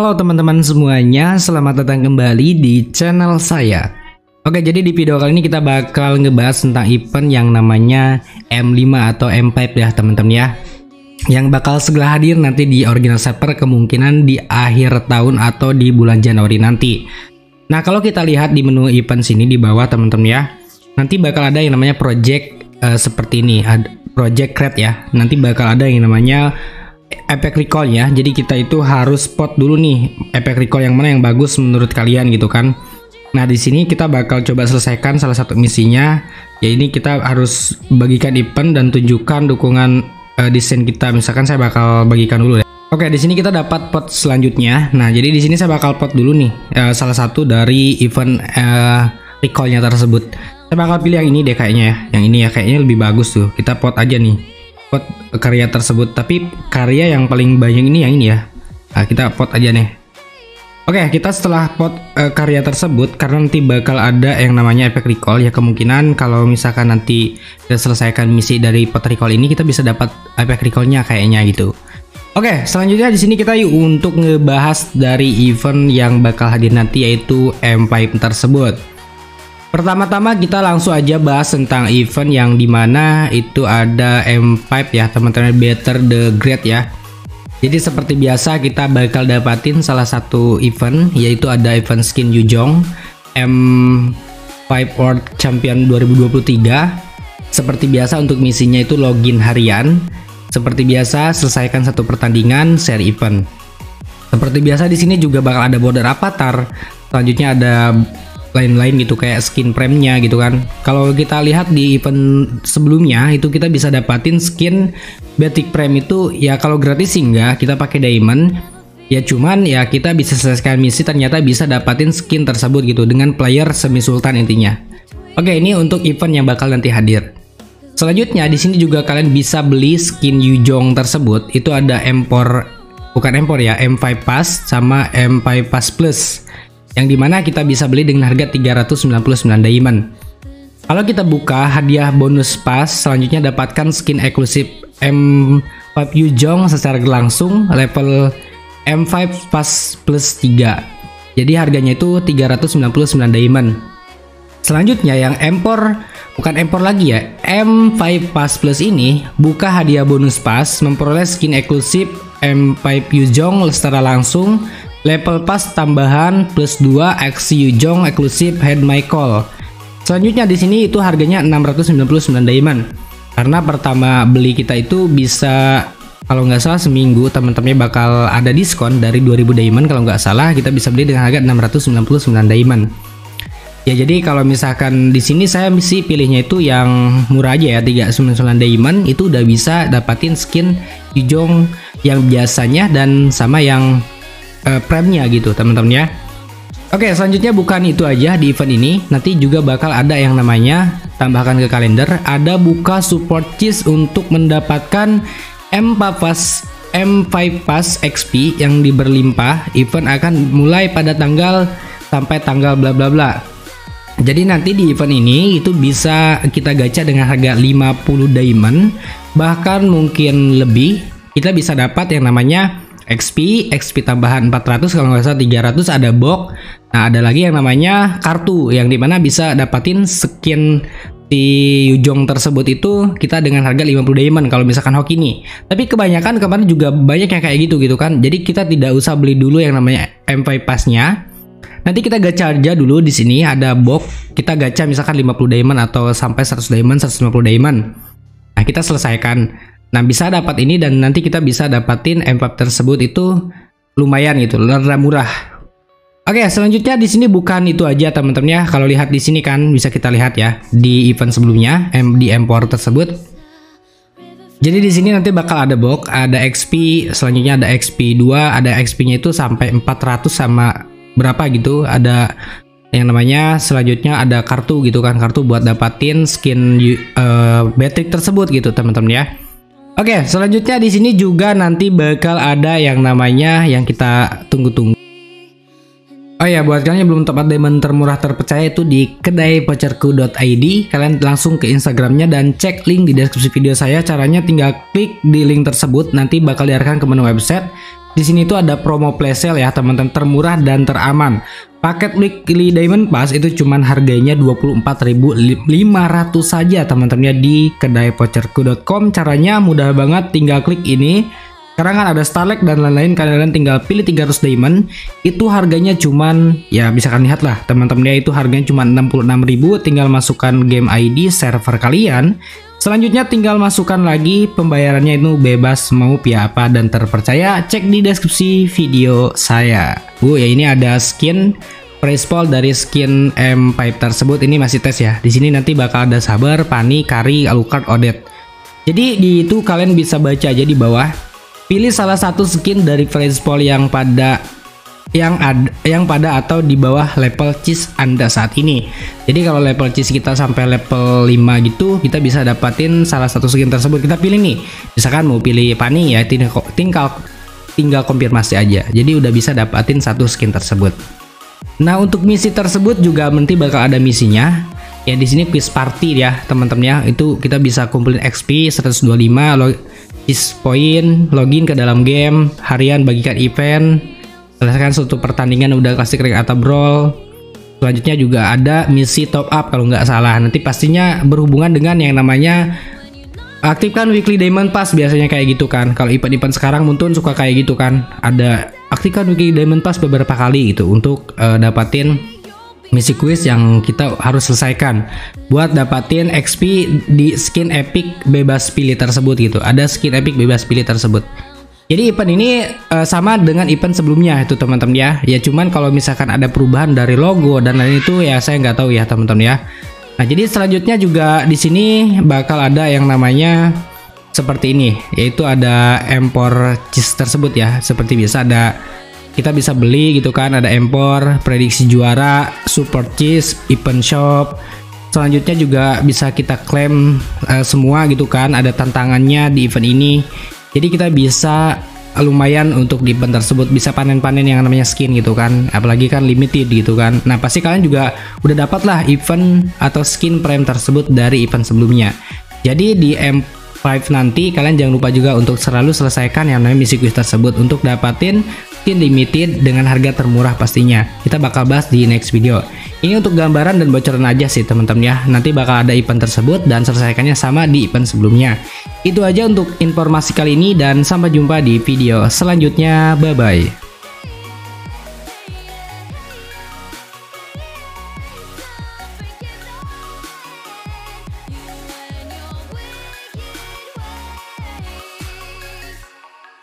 Halo teman-teman semuanya, selamat datang kembali di channel saya. Oke, jadi di video kali ini kita bakal ngebahas tentang event yang namanya M5 atau M5 ya teman-teman ya, yang bakal segera hadir nanti di original server, kemungkinan di akhir tahun atau di bulan Januari nanti. Nah, kalau kita lihat di menu event sini di bawah teman-teman ya, nanti bakal ada yang namanya project seperti ini, project create ya. Nanti bakal ada yang namanya efek recall ya. Jadi kita itu harus spot dulu nih efek recall yang mana yang bagus menurut kalian gitu kan. Nah, di sini kita bakal coba selesaikan salah satu misinya. Ya, ini kita harus bagikan event dan tunjukkan dukungan desain kita. Misalkan saya bakal bagikan dulu ya. Oke, di sini kita dapat pot selanjutnya. Nah, jadi di sini saya bakal pot dulu nih salah satu dari event recallnya tersebut. Saya bakal pilih yang ini deh kayaknya ya. Yang ini ya kayaknya lebih bagus tuh. Kita pot aja nih. Pot karya tersebut, tapi karya yang paling banyak ini yang ini ya. Nah, kita pot aja nih. Oke, kita setelah pot karya tersebut, karena nanti bakal ada yang namanya efek recall ya, kemungkinan kalau misalkan nanti kita selesaikan misi dari pot recall ini, kita bisa dapat efek recallnya kayaknya gitu. Oke, selanjutnya di sini kita yuk untuk ngebahas dari event yang bakal hadir nanti, yaitu M5 tersebut. Pertama-tama kita langsung aja bahas tentang event yang dimana itu ada M5 ya teman-teman, Better the Great ya. Jadi seperti biasa kita bakal dapatin salah satu event, yaitu ada event skin Yuzhong M5 World Champion 2023. Seperti biasa untuk misinya itu login harian. Seperti biasa selesaikan satu pertandingan seri event. Seperti biasa di sini juga bakal ada border avatar. Selanjutnya ada lain-lain gitu kayak skin premnya gitu kan. Kalau kita lihat di event sebelumnya itu kita bisa dapatin skin Batik Prem itu ya, kalau gratis sih enggak, kita pakai diamond ya, cuman ya kita bisa selesaikan misi ternyata bisa dapatin skin tersebut gitu dengan player semi sultan intinya. Oke, ini untuk event yang bakal nanti hadir. Selanjutnya di sini juga kalian bisa beli skin Yuzhong tersebut. Itu ada Empor, bukan Empor ya, M5 Pass sama M5 Pass Plus, yang dimana kita bisa beli dengan harga 399 diamond. Kalau kita buka hadiah bonus pas, selanjutnya dapatkan skin eksklusif M5 Yuzhong secara langsung level M5 Pass plus 3. Jadi harganya itu 399 diamond. Selanjutnya yang Empor, bukan Empor lagi ya, M5 Pass plus ini buka hadiah bonus pas, memperoleh skin eksklusif M5 Yuzhong secara langsung level pas tambahan plus 2 aksi Yuzhong eksklusif Head My Call. Selanjutnya di sini itu harganya 699 diamond. Karena pertama beli kita itu bisa, kalau nggak salah seminggu teman-temannya bakal ada diskon dari 2000 diamond, kalau nggak salah kita bisa beli dengan harga 699 diamond. Ya, jadi kalau misalkan di sini saya sih pilihnya itu yang murah aja ya, 399 diamond itu udah bisa dapatin skin Yuzhong yang biasanya dan sama yang premnya gitu teman-teman ya. Oke, selanjutnya bukan itu aja di event ini, nanti juga bakal ada yang namanya, tambahkan ke kalender, ada buka support cheese untuk mendapatkan M5 Pass XP yang berlimpah. Event akan mulai pada tanggal sampai tanggal bla bla bla. Jadi nanti di event ini itu bisa kita gacha dengan harga 50 diamond, bahkan mungkin lebih. Kita bisa dapat yang namanya XP tambahan 400, kalau nggak salah 300 ada box. Nah, ada lagi yang namanya kartu, yang dimana bisa dapatin skin di Yuzhong tersebut itu kita dengan harga 50 diamond kalau misalkan hoki nih. Tapi kebanyakan kemarin juga banyak yang kayak gitu kan. Jadi kita tidak usah beli dulu yang namanya M5 Pass-nya. Nanti kita gacha aja dulu. Di sini ada box, kita gacha misalkan 50 diamond atau sampai 100 diamond, 150 diamond. Nah, kita selesaikan. Nah, bisa dapat ini dan nanti kita bisa dapatin M5 tersebut itu lumayan gitu, rada murah. Oke, selanjutnya di sini bukan itu aja teman-teman ya. Kalau lihat di sini kan bisa kita lihat ya di event sebelumnya di Empor tersebut. Jadi di sini nanti bakal ada box, ada XP, selanjutnya ada XP 2, ada XP-nya itu sampai 400 sama berapa gitu. Ada yang namanya selanjutnya ada kartu gitu kan, kartu buat dapatin skin Batik tersebut gitu teman-teman ya. Oke, selanjutnya di sini juga nanti bakal ada yang namanya yang kita tunggu-tunggu. Oh ya, buat kalian yang belum dapat diamond termurah terpercaya itu di kedai voucherku.id, kalian langsung ke Instagramnya dan cek link di deskripsi video saya. Caranya tinggal klik di link tersebut, nanti bakal diarahkan ke menu website. Di sini tuh ada promo flash sale ya teman-teman, termurah dan teraman. Paket weekly diamond pass itu cuman harganya 24.500 saja teman-teman ya di kedai voucherku.com. Caranya mudah banget, tinggal klik ini. Sekarang kan ada Starlink dan lain-lain, kalian tinggal pilih 300 diamond. Itu harganya cuman, ya bisa kalian lihat lah teman-teman ya, itu harganya cuma 66.000. Tinggal masukkan game ID server kalian. Selanjutnya tinggal masukkan lagi, pembayarannya itu bebas, mau via apa dan terpercaya, cek di deskripsi video saya. Ya ini ada skin price pool dari skin M5 tersebut, ini masih tes ya. Di sini nanti bakal ada Saber, Fanny, Kari, Alucard, Odette. Jadi di itu kalian bisa baca aja di bawah. Pilih salah satu skin dari price pool yang pada atau di bawah level cheese Anda saat ini. Jadi kalau level cheese kita sampai level 5 gitu, kita bisa dapatin salah satu skin tersebut. Kita pilih nih, misalkan mau pilih Fanny ya, tinggal konfirmasi aja. Jadi udah bisa dapatin satu skin tersebut. Nah untuk misi tersebut juga nanti bakal ada misinya. Ya di sini quiz party ya teman-teman ya, itu kita bisa kumpulin XP 125, cheese point, login ke dalam game, harian bagikan event, selesaikan suatu pertandingan udah klasik rank atau brawl. Selanjutnya juga ada misi top up kalau nggak salah. Nanti pastinya berhubungan dengan yang namanya aktifkan weekly diamond pass, biasanya kayak gitu kan. Kalau event-event sekarang mungkin suka kayak gitu kan. Ada aktifkan weekly diamond pass beberapa kali gitu untuk dapatin misi quiz yang kita harus selesaikan buat dapatin XP di skin epic bebas pilih tersebut gitu. Ada skin epic bebas pilih tersebut. Jadi event ini sama dengan event sebelumnya itu teman-teman ya. Ya cuman kalau misalkan ada perubahan dari logo dan lain itu ya saya nggak tahu ya teman-teman ya. Nah jadi selanjutnya juga di sini bakal ada yang namanya seperti ini, yaitu ada impor cheese tersebut ya. Seperti biasa ada, kita bisa beli gitu kan. Ada impor, prediksi juara, support cheese, event shop. Selanjutnya juga bisa kita klaim semua gitu kan. Ada tantangannya di event ini. Jadi kita bisa lumayan untuk di event tersebut, bisa panen-panen yang namanya skin gitu kan, apalagi kan limited gitu kan. Nah pasti kalian juga udah dapat lah event atau skin prime tersebut dari event sebelumnya. Jadi di M5 nanti kalian jangan lupa juga untuk selalu selesaikan yang namanya misi quiz tersebut untuk dapatin skin limited dengan harga termurah pastinya. Kita bakal bahas di next video. Ini untuk gambaran dan bocoran aja sih teman-teman ya. Nanti bakal ada event tersebut dan selesaikannya sama di event sebelumnya. Itu aja untuk informasi kali ini dan sampai jumpa di video selanjutnya. Bye bye.